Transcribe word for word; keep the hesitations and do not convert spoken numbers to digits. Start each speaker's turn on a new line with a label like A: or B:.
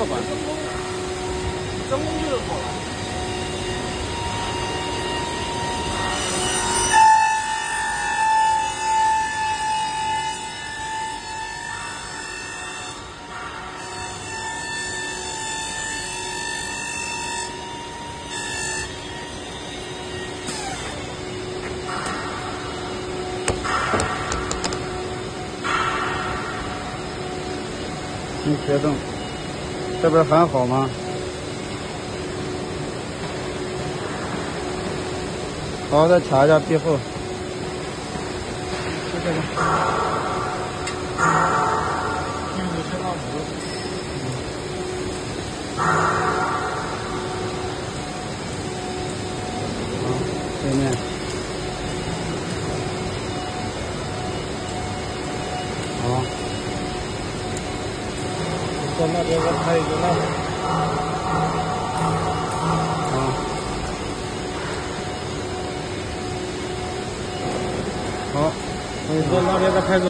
A: 侧板，真空就好了。
B: 你别动，这边还好吗？好，再查一下壁后。就这个。
A: 镜子是二五。
B: 对面。好。
A: 到那边再开一个那个。
B: 啊。好，
A: 你到那边再开个。